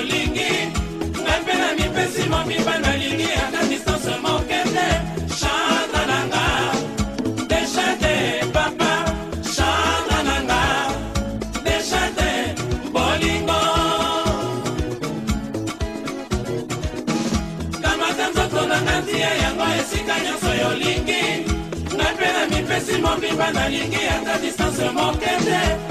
olingi ngai mpe na mipesi mobimba nalingi ata distance moke te chanta nanga deshate papa chanta nanga deshate bolingo kamata nzoto nanga ntia yango esika nyonso yolingi ngai mpe na mipesi mobimba nalingi ata distance moke te